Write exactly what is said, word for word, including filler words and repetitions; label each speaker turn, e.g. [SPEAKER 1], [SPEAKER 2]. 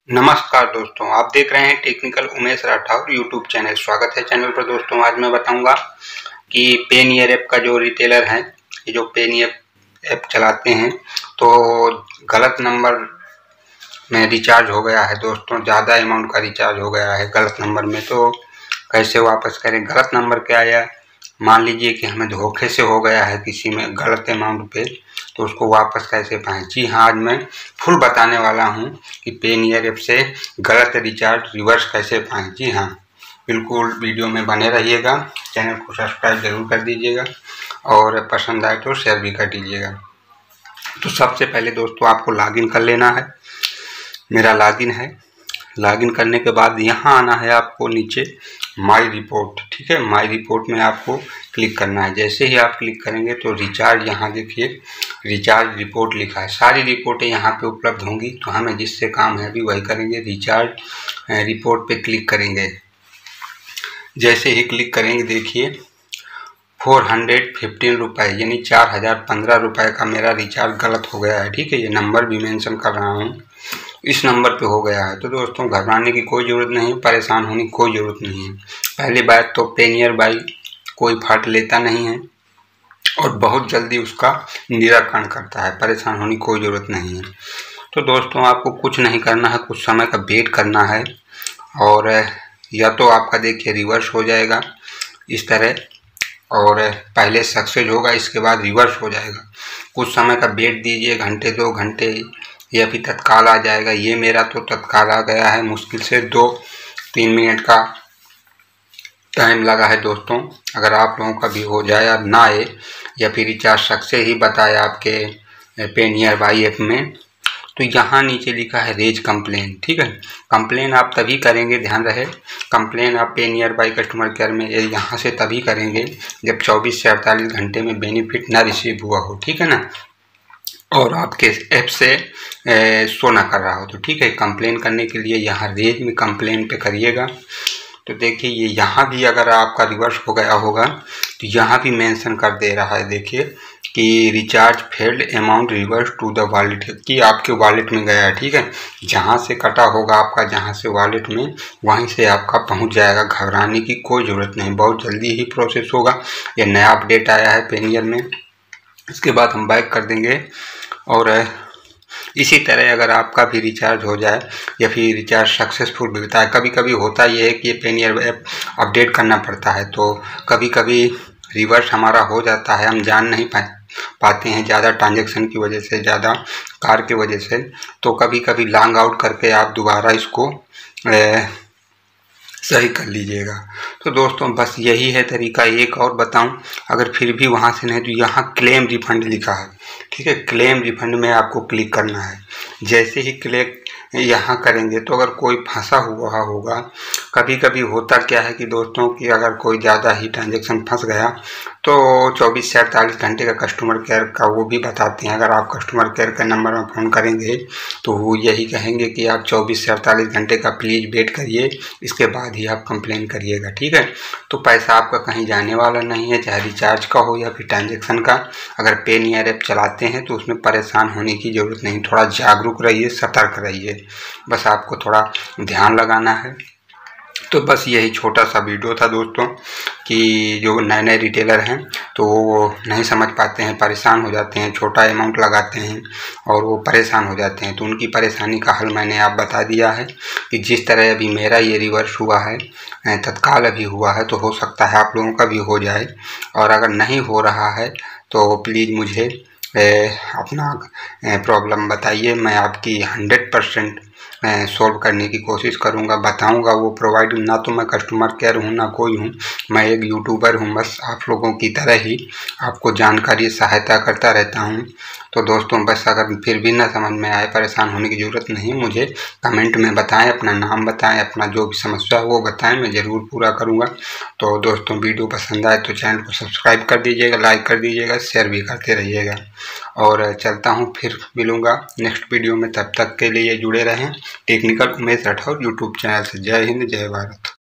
[SPEAKER 1] नमस्कार दोस्तों, आप देख रहे हैं technical Umesh Rathore YouTube channel. स्वागत है चैनल पर दोस्तों। आज मैं बताऊंगा कि पेनियर ऐप का जो रिटेलर है, ये जो पेनियर ऐप चलाते हैं तो गलत नंबर में रिचार्ज हो गया है दोस्तों, ज़्यादा अमाउंट का रिचार्ज हो गया है गलत नंबर में, तो कैसे वापस करें। गलत नंबर क्या आया, मान लीजिए कि हमें धोखे से हो गया है किसी में गलत अमाउंट पे, तो उसको वापस कैसे पाएं। जी हाँ, आज मैं फुल बताने वाला हूं कि पेनियर ऐप से गलत रिचार्ज रिवर्स कैसे पाएं। जी हाँ, बिल्कुल वीडियो में बने रहिएगा। चैनल को सब्सक्राइब जरूर कर दीजिएगा और पसंद आए तो शेयर भी कर दीजिएगा। तो सबसे पहले दोस्तों आपको लॉगिन कर लेना है। मेरा लॉगिन है। लॉगिन करने के बाद यहाँ आना है आपको नीचे माई रिपोर्ट। ठीक है, माई रिपोर्ट में आपको क्लिक करना है। जैसे ही आप क्लिक करेंगे तो रिचार्ज, यहाँ देखिए रिचार्ज रिपोर्ट लिखा है। सारी रिपोर्टें यहाँ पे उपलब्ध होंगी, तो हमें जिससे काम है अभी वही करेंगे। रिचार्ज रिपोर्ट पे क्लिक करेंगे। जैसे ही क्लिक करेंगे देखिए फोर हंड्रेड फिफ्टीन रुपये यानी चार हज़ार पंद्रह रुपये का मेरा रिचार्ज गलत हो गया है। ठीक है, ये नंबर भी मेंशन कर रहा हूँ, इस नंबर पे हो गया है। तो दोस्तों घबराने की कोई ज़रूरत नहीं है, परेशान होने की कोई ज़रूरत नहीं है। पहली बात तो पेनियर बाई कोई फाट लेता नहीं है और बहुत जल्दी उसका निराकरण करता है, परेशान होने की कोई ज़रूरत नहीं है। तो दोस्तों आपको कुछ नहीं करना है, कुछ समय का वेट करना है और या तो आपका देखिए रिवर्स हो जाएगा इस तरह, और पहले सक्सेस होगा इसके बाद रिवर्स हो जाएगा। कुछ समय का वेट दीजिए, घंटे दो घंटे या फिर तत्काल आ जाएगा। ये मेरा तो तत्काल आ गया है, मुश्किल से दो तीन मिनट का टाइम लगा है दोस्तों। अगर आप लोगों का भी हो जाए, अब ना आए या फिर रिचार्ज सक्सेस ही बताया आपके पेनियर बाई ऐप में, तो यहाँ नीचे लिखा है रेज कंप्लेन। ठीक है, कंप्लेन आप तभी करेंगे, ध्यान रहे, कंप्लेन आप पेनियर बाई कस्टमर केयर में यहाँ से तभी करेंगे जब चौबीस से अड़तालीस घंटे में बेनिफिट ना रिसीव हुआ हो। ठीक है ना, और आपके ऐप से शो ना कर रहा हो तो। ठीक है, कंप्लेन करने के लिए यहाँ रेज में कंप्लेन पे करिएगा। तो देखिए ये यहाँ भी अगर आपका रिवर्स हो गया होगा तो यहाँ भी मेंशन कर दे रहा है, देखिए कि recharge failed amount reverse to the wallet, कि आपके वॉलेट में गया है। ठीक है, जहाँ से कटा होगा आपका, जहाँ से वॉलेट में, वहीं से आपका पहुँच जाएगा। घबराने की कोई ज़रूरत नहीं, बहुत जल्दी ही प्रोसेस होगा। ये नया अपडेट आया है पेनियर में। इसके बाद हम बैक कर देंगे और इसी तरह अगर आपका भी रिचार्ज हो जाए या फिर रिचार्ज सक्सेसफुल मिलता है, कभी कभी होता ये है कि ये पेनियर ऐप अपडेट करना पड़ता है, तो कभी कभी रिवर्स हमारा हो जाता है, हम जान नहीं पाए पाते हैं ज़्यादा ट्रांजैक्शन की वजह से, ज़्यादा कार की वजह से। तो कभी कभी लॉग आउट करके आप दोबारा इसको ए, सही कर लीजिएगा। तो दोस्तों बस यही है तरीका। एक और बताऊं, अगर फिर भी वहां से नहीं तो यहाँ क्लेम रिफंड लिखा है। ठीक है, क्लेम रिफंड में आपको क्लिक करना है। जैसे ही क्लिक यहाँ करेंगे तो अगर कोई फंसा हुआ होगा, कभी कभी होता क्या है कि दोस्तों कि अगर कोई ज़्यादा ही ट्रांजेक्शन फंस गया तो चौबीस से अड़तालीस घंटे का कस्टमर केयर का वो भी बताते हैं। अगर आप कस्टमर केयर के नंबर में फ़ोन करेंगे तो वो यही कहेंगे कि आप चौबीस से अड़तालीस घंटे का प्लीज़ वेट करिए, इसके बाद ही आप कंप्लेन करिएगा। ठीक है, तो पैसा आपका कहीं जाने वाला नहीं है, चाहे रिचार्ज का हो या फिर ट्रांजेक्शन का। अगर पेनियर ऐप चलाते हैं तो उसमें परेशान होने की ज़रूरत नहीं, थोड़ा जागरूक रहिए, सतर्क रहिए, बस आपको थोड़ा ध्यान लगाना है। तो बस यही छोटा सा वीडियो था दोस्तों कि जो नए नए रिटेलर हैं तो वो नहीं समझ पाते हैं, परेशान हो जाते हैं, छोटा अमाउंट लगाते हैं और वो परेशान हो जाते हैं। तो उनकी परेशानी का हल मैंने आप बता दिया है कि जिस तरह अभी मेरा ये रिवर्स हुआ है, तत्काल अभी हुआ है, तो हो सकता है आप लोगों का भी हो जाए। और अगर नहीं हो रहा है तो प्लीज़ मुझे अपना प्रॉब्लम बताइए, मैं आपकी हंड्रेड परसेंट सॉल्व करने की कोशिश करूंगा, बताऊंगा वो प्रोवाइड। ना तो मैं कस्टमर केयर हूं ना कोई हूं, मैं एक यूट्यूबर हूं, बस आप लोगों की तरह ही आपको जानकारी सहायता करता रहता हूं। तो दोस्तों बस अगर फिर भी ना समझ में आए, परेशान होने की ज़रूरत नहीं, मुझे कमेंट में बताएं, अपना नाम बताएं, अपना जो भी समस्या है वो बताएं, मैं ज़रूर पूरा करूँगा। तो दोस्तों वीडियो पसंद आए तो चैनल को सब्सक्राइब कर दीजिएगा, लाइक कर दीजिएगा, शेयर भी करते रहिएगा। और चलता हूँ, फिर मिलूँगा नेक्स्ट वीडियो में, तब तक के लिए जुड़े रहें technical Umesh Rathore YouTube channel से। जय हिंद, जय भारत।